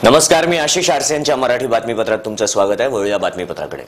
नमस्कार, मी आशिष आरसे यांच्या मराठी बातमीपत्रात तुमचं स्वागत आहे। वळूया बातमीपत्राकडे।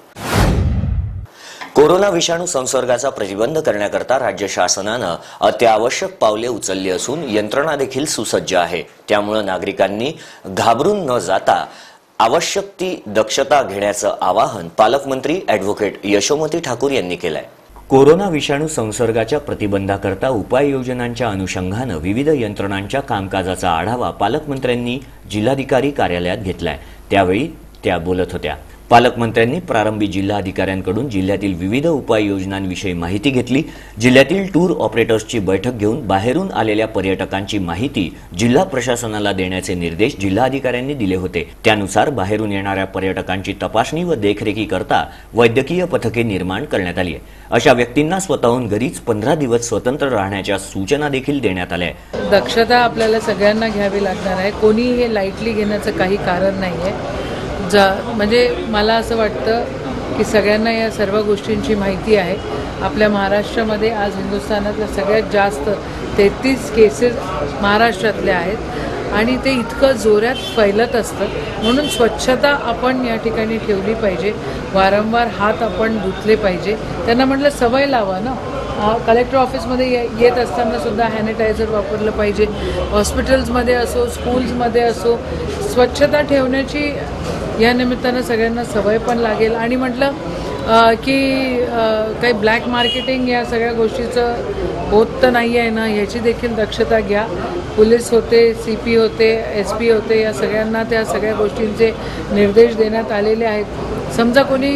कोरोना विषाणू संसर्गाचा प्रतिबंध करण्याकरता राज्य शासनाने अत्यावश्यक पावले उचलली असून यंत्रणा देखील सुसज्ज आहे। त्यामुळे नागरिकांनी घाबरून न जाता आवश्यक ती दक्षता घेण्याचं आवाहन पालकमंत्री ॲडव्होकेट यशोमती ठाकूर यांनी केलंय। कोरोना विषाणू संसर्गाच्या प्रतिबंधाकरता उपाययोजनांच्या अनुषंगाने विविध यंत्रणांच्या कामकाजाचा आढावा पालकमंत्र्यांनी जिल्हाधिकारी कार्यालयात घेतलाय। त्यावेळी त्या बोलत होत्या। पालकमंत्र्यांनी प्रारंभी जिल्हाधिकाऱ्यांकडून जिल्ह्यातील विविध उपाययोजनांविषयी माहिती घेतली। जिल्ह्यातील टूर ऑपरेटर्सची बैठक घेऊन बाहेरून आलेल्या पर्यटकांची माहिती जिल्हा प्रशासनाला देण्याचे निर्देश जिल्हाधिकाऱ्यांनी दिले होते। त्यानुसार बाहेरून येणाऱ्या पर्यटकांची तपासणी व देखरेखीकरता वैद्यकीय पथके निर्माण करण्यात आली आहे। अशा व्यक्तींना स्वतःहून घरीच 15 दिवस स्वतंत्र राहण्याच्या सूचना देखील देण्यात आल्या आहेत। दक्षता आपल्याला सगळ्यांना घ्यावी लागणार आहे। कोणी हे लाईटली घेण्याचं काही कारण नाहीये। म्हणजे मला असं वाटतं की सगळ्यांना या सर्व गोष्टींची माहिती आहे। आपल्या महाराष्ट्रामध्ये आज हिंदुस्थानातल्या सगळ्यात जास्त 33 केसेस महाराष्ट्रातल्या आहेत आणि ते इतकं जोरात फैलत असतं। म्हणून स्वच्छता आपण या ठिकाणी ठेवली पाहिजे। वारंवार हात आपण धुतले पाहिजे। त्यांना म्हटलं सवय लावा ना। कलेक्टर ऑफिसमध्ये येत असताना सुद्धा सॅनिटायझर वापरलं पाहिजे। हॉस्पिटल्समध्ये असो, स्कूल्समध्ये असो, स्वच्छता ठेवण्याची या निमित्तानं सगळ्यांना सवय पण लागेल। आणि म्हटलं की काही ब्लॅक मार्केटिंग या सगळ्या गोष्टीचं होत तर नाही आहे ना, ह्याची देखील दक्षता घ्या। पोलीस होते, CP होते, SP होते, या सगळ्यांना त्या सगळ्या गोष्टींचे निर्देश देण्यात आलेले आहेत। समजा कोणी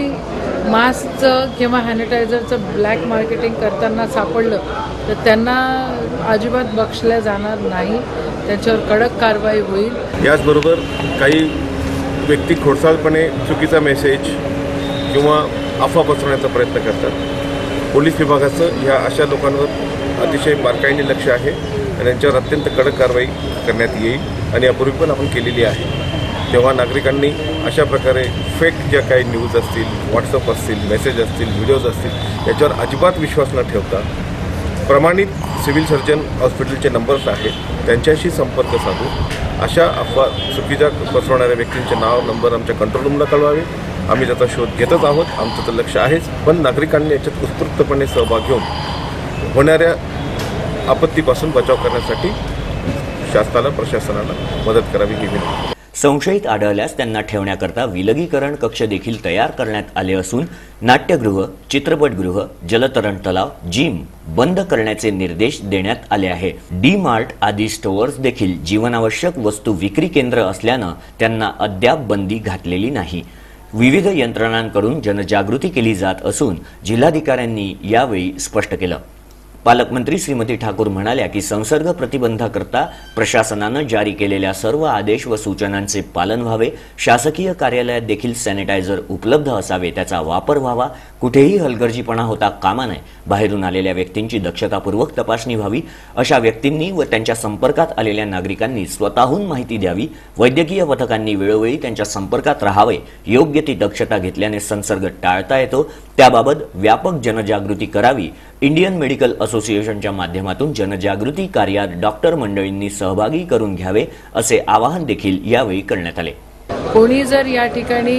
मास्कचं किंवा सॅनिटायझरचं ब्लॅक मार्केटिंग करताना सापडलं तर त्यांना अजिबात बक्षल्या जाणार नाही। त्यांच्यावर कडक कारवाई होईल। याचबरोबर काही व्यक्ती खोडसाळपणे चुकीचा मेसेज किंवा अफवा पसरवण्याचा प्रयत्न करतात। पोलीस विभागाचं ह्या अशा लोकांवर अतिशय बारकाईने लक्ष आहे आणि यांच्यावर अत्यंत कडक कारवाई करण्यात येईल आणि यापूर्वी पण आपण केलेली आहे। तेव्हा नागरिकांनी अशा प्रकारे फेक ज्या काही न्यूज असतील, व्हॉट्सअप असतील, मेसेज असतील, व्हिडिओज असतील, याच्यावर अजिबात विश्वास न ठेवता प्रमाणित सिव्हिल सर्जन हॉस्पिटलचे नंबर्स आहेत त्यांच्याशी संपर्क साधून अशा अफवा चुकीच्या पसरवणाऱ्या व्यक्तींचे नाव, नंबर आमच्या कंट्रोल रूमला कळवावे। आम्ही त्याचा शोध घेतच आहोत, आमचं तर लक्ष आहेच, पण नागरिकांनी याच्यात उत्स्फूर्तपणे सहभाग घेऊन होणाऱ्या आपत्तीपासून बचाव करण्यासाठी शासनाला, प्रशासनाला मदत करावी ही विनंती। संशयित आढळल्यास त्यांना ठेवण्याकरता विलगीकरण कक्ष देखील तयार करण्यात आले असून नाट्यगृह, चित्रपटगृह, जलतरण तलाव, जिम बंद करण्याचे निर्देश देण्यात आले आहे। डी-मार्ट आदी स्टोअर्स देखील जीवनावश्यक वस्तू विक्री केंद्र असल्यानं त्यांना अद्याप बंदी घातलेली नाही। विविध यंत्रणांकडून जनजागृती केली जात असून जिल्हाधिकाऱ्यांनी यावेळी स्पष्ट केलं। पालकमंत्री श्रीमती ठाकूर म्हणाल्या की संसर्ग प्रतिबंधाकरता प्रशासनाने जारी केलेल्या सर्व आदेश व सूचनांचे पालन व्हावे। शासकीय कार्यालयात देखील सॅनिटायझर उपलब्ध असावे, त्याचा वापर व्हावा। कुठेही हलगर्जीपणा होता कामा नये। बाहेरून आलेल्या व्यक्तींची दक्षतापूर्वक तपासणी व्हावी। अशा व्यक्तींनी व त्यांच्या संपर्कात आलेल्या नागरिकांनी स्वतःहून माहिती द्यावी। वैद्यकीय पथकांनी वेळोवेळी त्यांच्या संपर्कात राहावे। योग्य ती दक्षता घेतल्याने संसर्ग टाळता येतो, त्याबाबत व्यापक जनजागृती करावी। इंडियन मेडिकल असोसिएशनच्या माध्यमातून जनजागृती कार्यात डॉक्टर मंडळींनी सहभागी करून घ्यावे असे आवाहन देखील यावेळी करण्यात आले। कोणी जर या ठिकाणी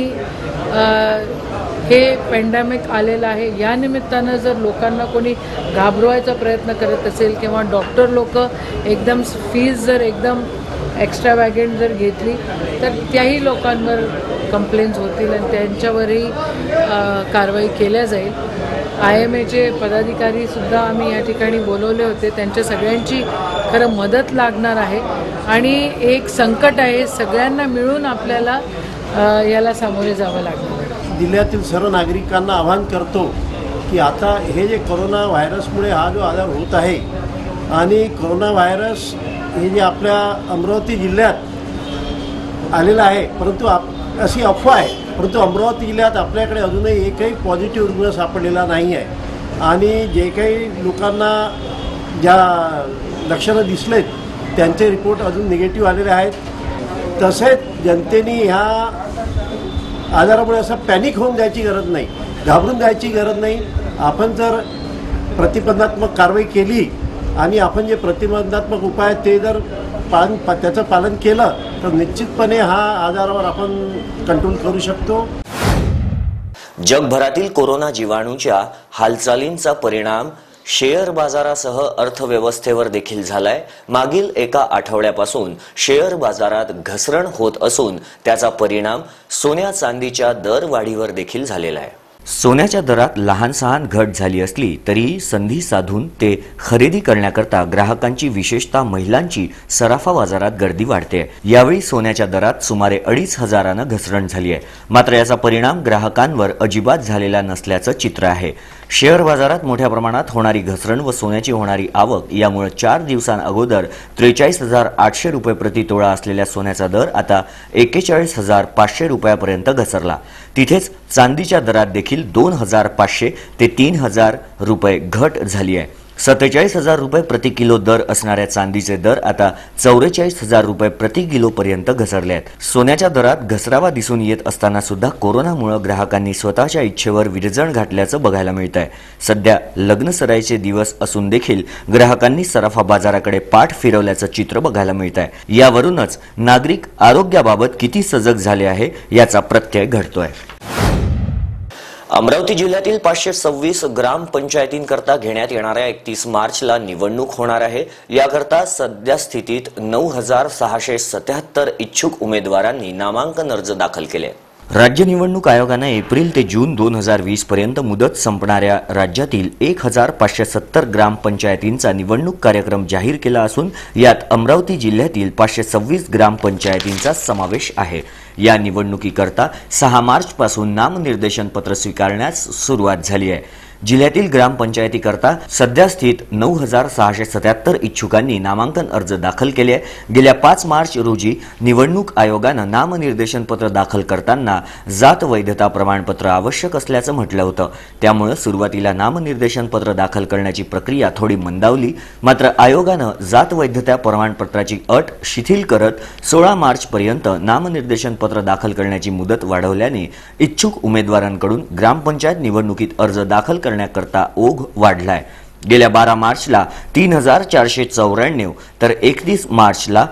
हे पॅन्डेमिक आलेलं आहे या निमित्तानं जर लोकांना कोणी घाबरवायचा प्रयत्न करत असेल किंवा डॉक्टर लोक एकदम फीज जर एकदम एक्स्ट्रावॅगंट जर घेतली तर त्याही लोकांवर कंप्लेंट्स होतील आणि त्यांच्यावरही कारवाई केल्या जाईल। IMAचे पदाधिकारी सुद्धा आम्ही या ठिकाणी बोलवले होते। त्यांच्या सगळ्यांची खरं मदत लागणार आहे आणि एक संकट आहे, सगळ्यांना मिळून आपल्याला याला सामोरे जावं लागणार आहे। जिल्ह्यातील सर्व नागरिकांना आवाहन करतो की आता हे जे कोरोना व्हायरसमुळे हा जो आजार होत आहे आणि कोरोना व्हायरस हे जे आपल्या अमरावती जिल्ह्यात आलेलं आहे, परंतु अशी अफवा आहे, परंतु अमरावती जिल्ह्यात आपल्याकडे अजूनही एकही पॉझिटिव्ह रुग्ण सापडलेला नाही आहे आणि जे काही लोकांना ज्या लक्षणं दिसलेत त्यांचे रिपोर्ट अजून निगेटिव्ह आलेले आहेत। तसेच जनतेने ह्या आजारामुळे असं पॅनिक होऊन जायची गरज नाही, घाबरून जायची गरज नाही। आपण जर प्रतिबंधात्मक कारवाई केली आणि आपण जे प्रतिबंधात्मक उपाय ते जर त्याचं पालन केलं तर निश्चितपणे हा आजारावर आपण कंट्रोल करू शकतो. जगभरातील कोरोना जीवाणूच्या हालचालींचा परिणाम शेअर बाजारासह अर्थव्यवस्थेवर देखील झालाय. मागील एका आठवड्यापासून शेअर बाजारात घसरण होत असून त्याचा परिणाम सोन्या चांदीच्या दरवाढीवर देखील झालेला आहे. सोन्याच्या दरात लहान सहान घट झाली असली तरीही संधी साधून ते खरेदी करण्याकरता ग्राहकांची विशेषतः महिलांची सराफा बाजारात गर्दी वाढते. यावेळी सोन्याच्या दरात सुमारे 2,500 घसरण झाली आहे. मात्र याचा परिणाम ग्राहकांवर अजिबात झालेला नसल्याचं चित्र आहे. शेअर बाजारात मोठ्या प्रमाणात होणारी घसरण व सोन्याची होणारी आवक यामुळे 4 दिवसांअगोदर 43,800 रुपये प्रति तोळा असलेल्या सोन्याचा दर आता 41,500 रुपयापर्यंत घसरला. तिथेच चांदीच्या दरात देखील 2,500 ते 3,000 रुपये घट झाली आहे. 47,000 रुपये प्रति किलो दर असणाऱ्या चांदीचे दर आता 44,000 रुपये प्रति किलो पर्यंत घसरले आहेत. सोन्याच्या दरात घसरावा दिसून येत असताना सुद्धा कोरोनामुळे ग्राहकांनी स्वतःच्या इच्छेवर विरजण घातल्याचं बघायला मिळत आहे. सध्या लग्न सराईचे दिवस असून देखील ग्राहकांनी सराफा बाजाराकडे पाठ फिरवल्याचं चित्र बघायला मिळत आहे. यावरूनच नागरिक आरोग्याबाबत किती सजग झाले आहे याचा प्रत्यय घडतोय. अमरावती जिल्ह्यातील 526 ग्रामपंचायतींकरता घेण्यात येणाऱ्या 31 मार्चला निवडणूक होणार आहे. याकरता सध्या स्थितीत 9,677 इच्छुक उमेदवारांनी नामांकन अर्ज दाखल केले. राज्य निवडणूक आयोगाने एप्रिल ते जून 2020 पर्यंत मुदत संपणाऱ्या राज्यातील 1,570 ग्रामपंचायतींचा निवडणूक कार्यक्रम जाहीर केला असून यात अमरावती जिल्ह्यातील 526 ग्रामपंचायतींचा समावेश आहे. या निवडणुकीकरता 6 मार्चपासून नामनिर्देशन पत्र स्वीकारण्यास सुरुवात झाली आहे. जिल्ह्यातील ग्रामपंचायतीकरता सध्या स्थित 9,677 इच्छुकांनी नामांकन अर्ज दाखल केले आहे. गेल्या 5 मार्च रोजी निवडणूक आयोगानं नामनिर्देशन पत्र दाखल करताना जात वैधता प्रमाणपत्र आवश्यक असल्याचं म्हटलं होतं. त्यामुळे सुरुवातीला नामनिर्देशन पत्र दाखल करण्याची प्रक्रिया थोडी मंदावली. मात्र आयोगानं जात वैधता प्रमाणपत्राची अट शिथिल करत 16 मार्चपर्यंत नामनिर्देशन पत्र दाखल करण्याची मुदत वाढवल्याने इच्छुक उमेदवारांकडून ग्रामपंचायत निवडणुकीत अर्ज दाखल करण्याकरता ओघ वाढलाय. गेल्या 12 मार्चला 3,494 तर 31 मार्चला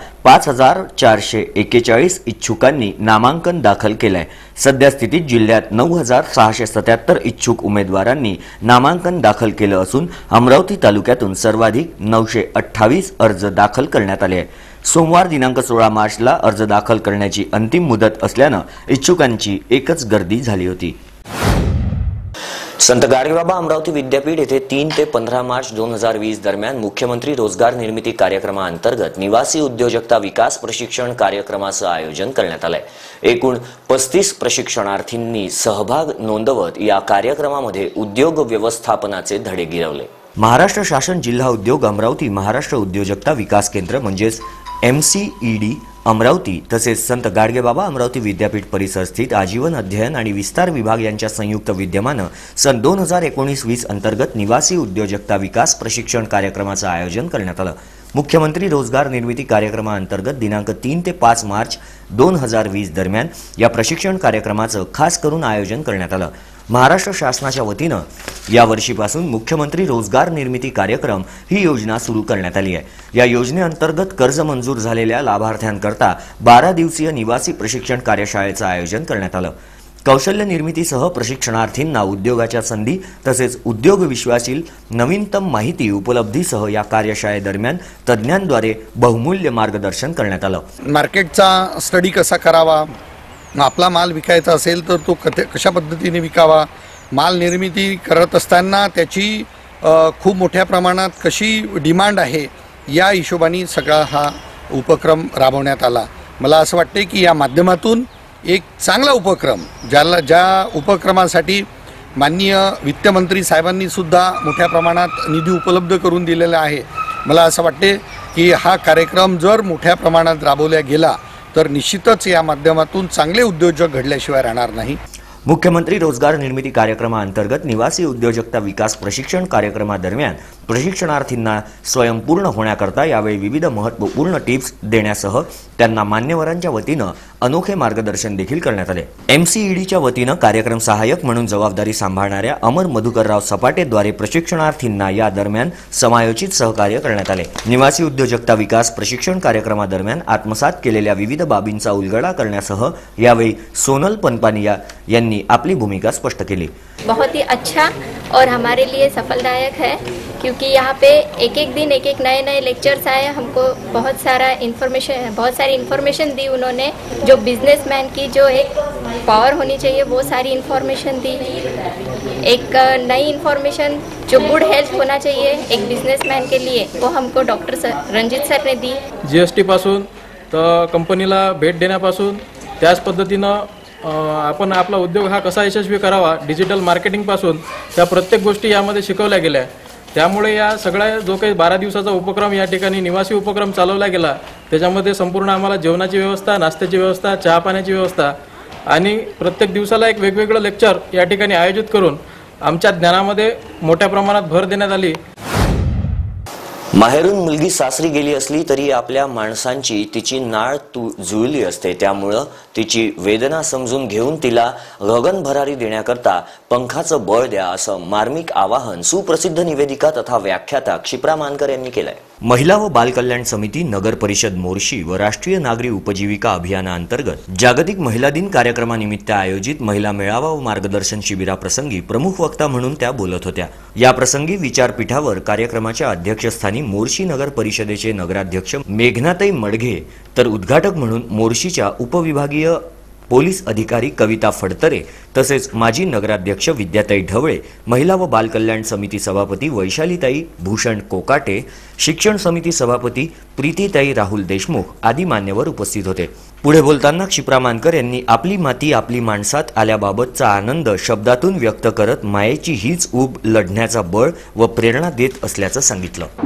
5,441 इच्छुकांनी नामांकन दाखल केलंय. सध्या स्थितीत जिल्ह्यात 9,677 इच्छुक उमेदवारांनी नामांकन दाखल केलं असून अमरावती तालुक्यातून सर्वाधिक 928 अर्ज दाखल करण्यात आले. सोमवार दिनांक 16 मार्चला अर्ज दाखल करण्याची अंतिम मुदत असल्यानं इच्छुकांची एकच गर्दी झाली होती. संत गाडगेबाबा अमरावती विद्यापीठ येथे 3 ते 15 मार्च 2020 दरम्यान मुख्यमंत्री रोजगार निर्मिती कार्यक्रमाअंतर्गत निवासी उद्योजकता विकास प्रशिक्षण कार्यक्रमाचं आयोजन करण्यात आलंय. एकूण 35 प्रशिक्षणार्थींनी सहभाग नोंदवत या कार्यक्रमामध्ये उद्योग व्यवस्थापनाचे धडे गिरवले. महाराष्ट्र शासन जिल्हा उद्योग अमरावती महाराष्ट्र उद्योजकता विकास केंद्र म्हणजेच MCED अमरावती तसेच संत गाडगेबाबा अमरावती विद्यापीठ परिसर स्थित आजीवन अध्ययन आणि विस्तार विभाग यांच्या संयुक्त विद्यमानं सन 2019-20 अंतर्गत निवासी उद्योजकता विकास प्रशिक्षण कार्यक्रमाचं आयोजन करण्यात आलं. मुख्यमंत्री रोजगार निर्मिती कार्यक्रमाअंतर्गत दिनांक 3 ते 5 मार्च 2020 दरम्यान या प्रशिक्षण कार्यक्रमाचं खास करून आयोजन करण्यात आलं. महाराष्ट्र शासनाच्या वतीनं या वर्षीपासून मुख्यमंत्री रोजगार निर्मिती कार्यक्रम ही योजना सुरू करण्यात आली आहे. या योजनेअंतर्गत कर्ज मंजूर झालेल्या लाभार्थ्यांकरता 12 दिवसीय निवासी प्रशिक्षण कार्यशाळेचं आयोजन करण्यात आलं. कौशल्य निर्मितीसह प्रशिक्षणार्थींना उद्योगाच्या संधी तसेच उद्योग विश्वातील नवीनतम माहिती उपलब्धीसह या कार्यशाळेदरम्यान तज्ज्ञांद्वारे बहुमूल्य मार्गदर्शन करण्यात आलं. मार्केटचा स्टडी कसा करावा, आपला माल विकायचा असेल तर तो कशा पद्धतीने विकावा, माल निर्मिती करत असताना त्याची खूप मोठ्या प्रमाणात कशी डिमांड आहे या हिशोबाने सगळा हा उपक्रम राबवण्यात आला. मला असं वाटते की या माध्यमातून एक चांगला उपक्रम ज्या उपक्रमासाठी माननीय वित्तमंत्री साहेबांनी सुद्धा मोठ्या प्रमाणात निधी उपलब्ध करून दिलेला आहे. मला असं वाटते की हा कार्यक्रम जर मोठ्या प्रमाणात राबवला गेला तर निश्चितच या माध्यमातून चांगले उद्योजक घडल्याशिवाय राहणार नाही. मुख्यमंत्री रोजगार निर्मिती कार्यक्रमाअंतर्गत निवासी उद्योजकता विकास प्रशिक्षण कार्यक्रमादरम्यान प्रशिक्षणार्थींना स्वयंपूर्ण होण्याकरता यावेळी विविध महत्त्वपूर्ण टिप्स देण्यासह त्यांना मान्यवरांच्या वतीनं अनोखे मार्गदर्शन देखील करण्यात आले। MCEDच्या वतीनं कार्यक्रम सहाय्यक म्हणून जबाबदारी सांभाळणाऱ्या अमर मधुकरराव सपाटेद्वारे प्रशिक्षणार्थींना या दरम्यान समायोजित सहकार्य करण्यात आले। निवासी उद्योजकता विकास प्रशिक्षण कार्यक्रमादरम्यान आत्मसात केलेल्या विविध बाबींचा उलगडा करण्यासह यावेळी सोनल पनपानिया यांनी आपली भूमिका स्पष्ट केली। बहुत ही अच्छा और हमारे लिए सफलदायक है, क्योंकि यहाँ पे एक एक दिन एक एक नए नए लेक्चर्स आए। हमको बहुत सारी इन्फॉर्मेशन दी उन्होंने। जो बिजनेसमैन की जो एक पावर होनी चाहिए वो सारी इन्फॉर्मेशन दी। एक नई इन्फॉर्मेशन जो गुड हेल्थ होना चाहिए एक बिजनेसमैन के लिए वो हमको डॉक्टर रंजित सर ने दी। GST पासून तर कंपनीला भेट देण्यापासून त्याच पद्धतीनं आपण आपला उद्योग हा कसा यशस्वी करावा, डिजिटल मार्केटिंगपासून त्या प्रत्येक गोष्टी यामध्ये शिकवल्या गेल्या। त्यामुळे या सगळ्या जो काही 12 दिवसाचा उपक्रम या ठिकाणी निवासी उपक्रम चालवला गेला, त्याच्यामध्ये संपूर्ण आम्हाला जेवणाची व्यवस्था, नाश्त्याची व्यवस्था, चहा पाण्याची व्यवस्था आणि प्रत्येक दिवसाला एक वेगवेगळं लेक्चर या ठिकाणी आयोजित करून आमच्या ज्ञानामध्ये मोठ्या प्रमाणात भर देण्यात आली। माहेरून मुलगी सासरी गेली असली तरी आपल्या माणसांची तिची नाळ जुळली असते, त्यामुळं तिची वेदना समजून घेऊन तिला गगनभरारी देण्याकरता पंखाचं बळ द्या असं मार्मिक आवाहन सुप्रसिद्ध निवेदिका तथा व्याख्याता क्षिप्रा मानकर यांनी केलंय। महिला व बाल कल्याण समिती, नगर परिषद मोर्शी व राष्ट्रीय नागरी उपजीविका अभियानाअंतर्गत जागतिक महिला दिन कार्यक्रमानिमित्त आयोजित महिला मेळावा व मार्गदर्शन शिबिराप्रसंगी प्रमुख वक्ता म्हणून त्या बोलत होत्या। या प्रसंगी विचारपीठावर कार्यक्रमाच्या अध्यक्षस्थानी मोर्शी नगर परिषदेचे नगराध्यक्ष मेघनाताई मडघे तर उद्घाटक म्हणून मोर्शीच्या उपविभागीय पोलीस अधिकारी कविता फडतरे तसेच माजी नगराध्यक्ष विद्याताई ढवळे, महिला व बाल कल्याण समिती सभापती वैशालीताई भूषण कोकाटे, शिक्षण समिती सभापती प्रीतीताई राहुल देशमुख आदी मान्यवर उपस्थित होते। पुढे बोलताना क्षिप्रा मानकर यांनी आपली माती आपली माणसात आल्याबाबतचा आनंद शब्दातून व्यक्त करत मायेची हीच ऊब लढण्याचा बळ व प्रेरणा देत असल्याचं सांगितलं।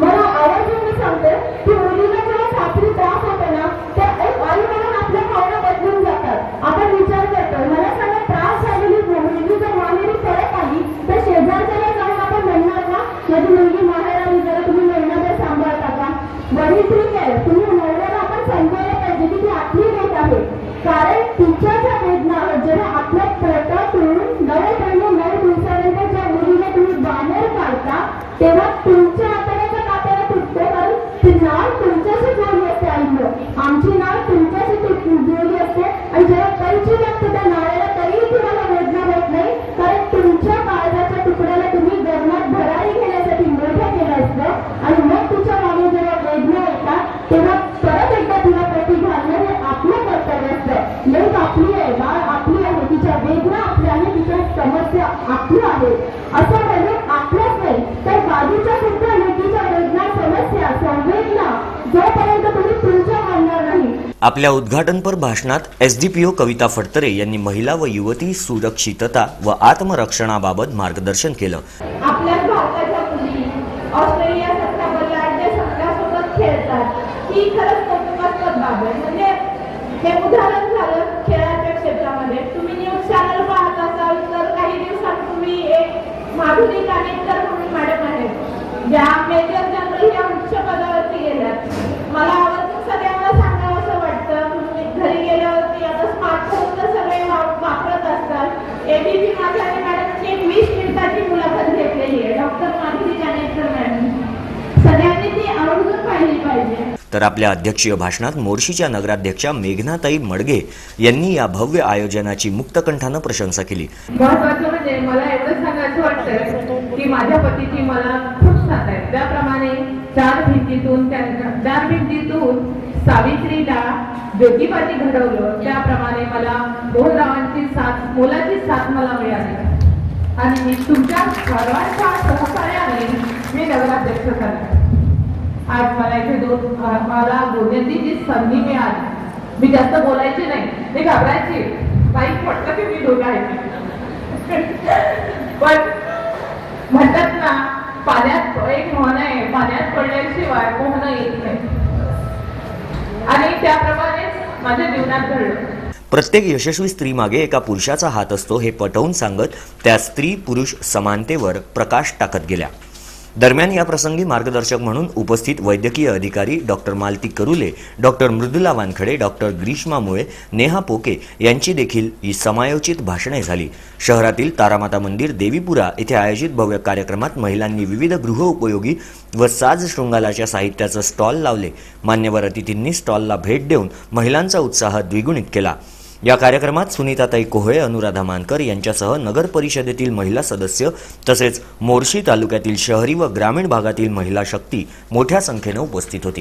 आपल्या उद्घाटनपर भाषणात SDPO कविता फडतरे यांनी महिला व युवती सुरक्षितता व आत्मरक्षणाबाबत मार्गदर्शन केलं। आपल्या भारताच्या मुली ऑस्ट्रेलियासारख्या बलाढ्य संघासोबत खेळतात ही खरंच कौतुकास्पद बाब आहे। म्हणजे हे उदाहरण झालं खेळाच्या क्षेत्रामध्ये। तुम्ही न्यूज चॅनल पाहत असाल तर काही दिवसांपूर्वी एक माधुरी कानेटकर म्हणून मॅडम आहेत ज्या मेजर जनरल या उच्च पदावरती गेल्यात। मला आवर्जून सगळ्यांना सांगावं असं वाटतं, घरी गेल्यावरती आता स्मार्टफोन तर सगळे वापरत असतात। ABP माझ्याने मॅडमची 20 मिनिटाची मुलाखत घेतलेली आहे डॉक्टर माधुरी कानेटकर मॅडम, सगळ्यांनी ती आवर्जून पाहिली पाहिजे। तर आपल्या अध्यक्षीय भाषणात मोर्शीच्या नगराध्यक्षा मेघनाताई मडघे यांनी या भव्य आयोजनाची मुक्तकंठानं प्रशंसा केली। महत्त्वाचं म्हणजे मला एवढं सांगायचं वाटतं की माझ्या पतीची मला खूप साथ आहे। त्याप्रमाणे चार भिंतीतून सावित्रीला ज्योतिबाची घडवलं, त्याप्रमाणे मला बोधरावांची साथ, मोलाची साथ मला मिळाली आणि तुमच्या सर्वांच्या सहकार्याने मी नगराध्यक्ष झाले। आज मला इथे मला बोलण्याची जी संधी मिळाली, मी जास्त बोलायची नाही, मी घाबरायची, माहीत म्हटलं की मी दोघं आहे पण म्हणतात ना पाण्यात एक म्हण आहे, पाण्यात पडल्याशिवाय पोहणं येत नाही आणि त्याप्रमाणेच माझ्या जीवनात घडलं। प्रत्येक यशस्वी स्त्रीमागे एका पुरुषाचा हात असतो हे पटवून सांगत त्या स्त्री पुरुष समानतेवर प्रकाश टाकत गेल्या। दरम्यान या प्रसंगी मार्गदर्शक म्हणून उपस्थित वैद्यकीय अधिकारी doctor Malati Karule, doctor Mridula Wankhade, doctor Grishma Mule, Neha पोके यांची देखील ही समयोचित भाषणे झाली। शहरातील तारामाता मंदिर देवीपुरा येथे आयोजित भव्य कार्यक्रमात महिलांनी विविध गृहोपयोगी व साज शृंगाराच्या साहित्याचे स्टॉल लावले। मान्यवर अतिथींनी स्टॉलला भेट देऊन महिलांचा उत्साह द्विगुणित केला। या कार्यक्रमात सुनीताताई कोहळे, अनुराधा मानकर यांच्यासह नगर परिषदेतील महिला सदस्य तसेच मोर्शी तालुक्यातील शहरी व ग्रामीण भागातील महिला शक्ती मोठ्या संख्येने उपस्थित होती।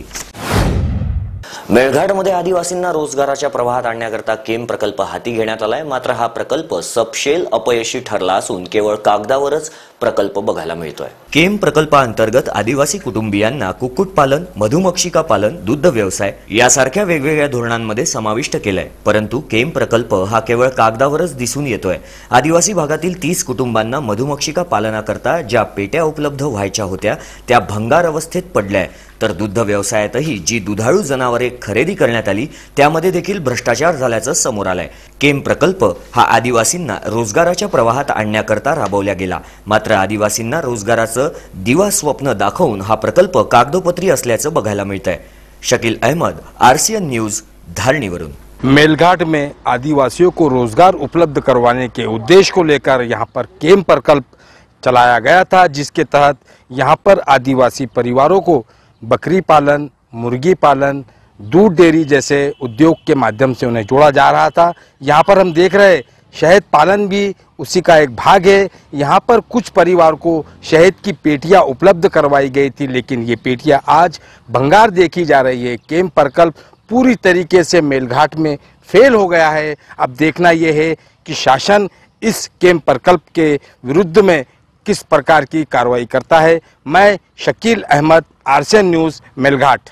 मेळघाटमध्ये आदिवासींना रोजगाराच्या प्रवाहात आणण्याकरता केम प्रकल्प हाती घेण्यात आलाय। मात्र हा प्रकल्प सपशेल अपयशी ठरला असून केवळ कागदावरच प्रकल्प बघायला मिळतोय। केम प्रकल्पाअंतर्गत आदिवासी कुटुंबियांना कुक्कुटपालन, मधुमक्षिका पालन, दुग्ध व्यवसाय यासारख्या वेगवेगळ्या धोरणांमध्ये समाविष्ट केलाय। परंतु केम प्रकल्प हा केवळ कागदावरच दिसून येतोय। आदिवासी भागातील 30 कुटुंबांना मधुमक्षिका पालनाकरता ज्या पेट्या उपलब्ध व्हायच्या होत्या त्या भंगार अवस्थेत पडल्या, तर दुग्ध व्यवसायातही जी दुधाळू जनावरे खरेदी करण्यात आली त्यामध्ये देखील भ्रष्टाचार झाल्याचं समोर आलंय। केम प्रकल्प हा आदिवासींना रोजगाराच्या प्रवाहात आणण्याकरता राबवला गेला। मात्र आदिवासींना रोजगाराचं दिवा स्वप्न दाखवून हा प्रकल्प कागदोपत्री असल्याचं बघायला मिळतंय। शकील अहमद, आरसीएन न्यूज, धारणीवरून। मेलघाट में आदिवासियों को रोजगार उपलब्ध करवाने के उद्देश्य को लेकर यहाँ पर केम प्रकल्प चलाया गया था, जिसके तहत यहाँ पर आदिवासी परिवारों को बकरी पालन, मुर्गी पालन, दूध डेयरी जैसे उद्योग के माध्यम से उन्हें जोड़ा जा रहा था। यहाँ पर हम देख रहे शहद पालन भी उसी का एक भाग है। यहाँ पर कुछ परिवार को शहद की पेटियाँ उपलब्ध करवाई गई थी, लेकिन ये पेटियाँ आज भंगार देखी जा रही है। केम प्रकल्प पूरी तरीके से मेलघाट में फेल हो गया है। अब देखना ये है कि शासन इस केम प्रकल्प के विरुद्ध में किस प्रकार की कार्रवाई करता है। मैं शकील अहमद, आरसीएन न्यूज, मेलघाट।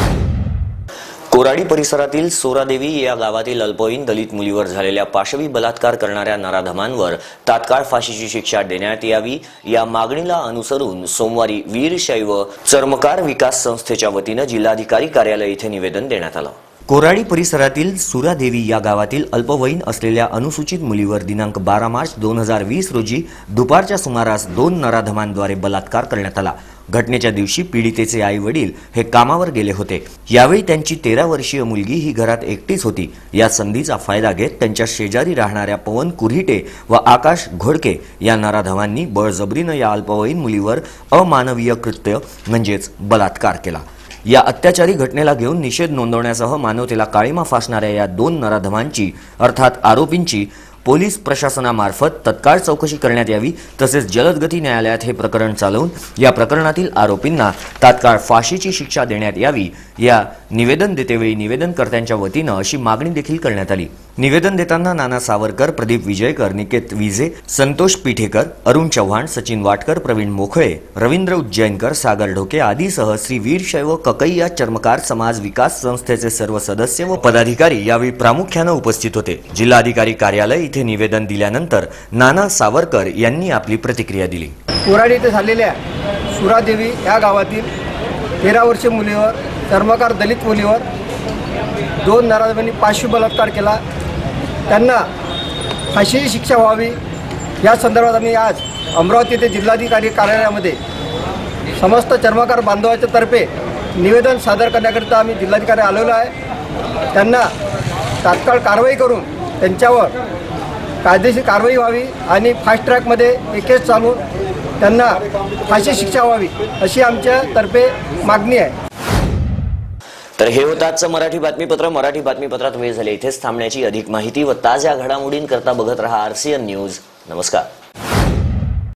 कोराडी परिसरातील सोरादेवी या गावातील अल्पवयीन दलित मुलीवर झालेल्या पाशवी बलात्कार करणाऱ्या नराधमांवर तात्काळ फाशीची शिक्षा देण्यात यावी या मागणीला अनुसरून सोमवारी वीरशैव चर्मकार विकास संस्थेच्या वतीने जिल्हाधिकारी कार्यालय येथे निवेदन देण्यात आलं। कोराडी परिसरातील सुरादेवी या गावातील अल्पवयीन असलेल्या अनुसूचित मुलीवर दिनांक 12 मार्च 2020 रोजी दुपारच्या सुमारास 2 नराधमांद्वारे बलात्कार करण्यात आला। घटनेच्या दिवशी पीडितेचे आई वडील हे कामावर गेले होते। यावेळी त्यांची 13 वर्षीय मुलगी ही घरात एकटीच होती। या संधीचा फायदा घेत त्यांच्या शेजारी राहणाऱ्या पवन कुऱ्हिटे व आकाश घोडके या नराधमांनी बळजबरीने या अल्पवयीन मुलीवर अमानवीय कृत्य म्हणजेच बलात्कार केला। या अत्याचारी घटनेला घेऊन निषेध नोंदवण्यासह मानवतेला काळीमा फासणाऱ्या या 2 नराधमांची अर्थात आरोपींची पोलीस प्रशासनामार्फत तत्काळ चौकशी करण्यात यावी, तसेच जलदगती न्यायालयात हे प्रकरण चालवून या प्रकरणातील आरोपींना तात्काळ फाशीची शिक्षा देण्यात यावी या निवेदन देतेवेळी निवेदनकर्त्यांच्या वतीने अशी मागणी देखील करण्यात आली। निवेदन देताना नाना सावरकर, प्रदीप विजयकर, निकेत विजे, संतोष पिठेकर, अरुण चव्हाण, सचिन वाटकर, प्रवीण मोखळे, रवींद्र उज्जैनकर, सागर ढोके आदीसह श्री वीरशैव ककैया चर्मकार समाज विकास संस्थेचे सर्व सदस्य व पदाधिकारी यावेळी प्रामुख्याने उपस्थित होते। जिल्हाधिकारी कार्यालय इथे निवेदन दिल्यानंतर नाना सावरकर यांनी आपली प्रतिक्रिया दिली। कोराडी येथे झालेल्या सुरादेवी या गावातील 13 वर्षीय मुलीवर, चर्मकार दलित मुलीवर 2 नराधमांनी पाशवी बलात्कार केला। त्यांना फाशीची शिक्षा व्हावी या संदर्भात आम्ही आज अमरावती येथे जिल्हाधिकारी कार्यालयामध्ये समस्त चर्मकार बांधवाच्या तर्फे निवेदन सादर करण्याकरिता आम्ही जिल्हाधिकारी आलेलो आहे। त्यांना तात्काळ कारवाई करून त्यांच्यावर कायदेशीर कारवाई व्हावी आणि फास्ट ट्रॅकमध्ये एक केस चालवून त्यांना फाशी शिक्षा व्हावी अशी आमच्या तर्फे मागणी आहे। तर हे होतं आजचं मराठी बातमीपत्र। मराठी बातमीपत्रात वेळ झाली इथेच थांबण्याची। अधिक माहिती व ताज्या घडामोडींकरता बघत रहा आरसीएन न्यूज। नमस्कार।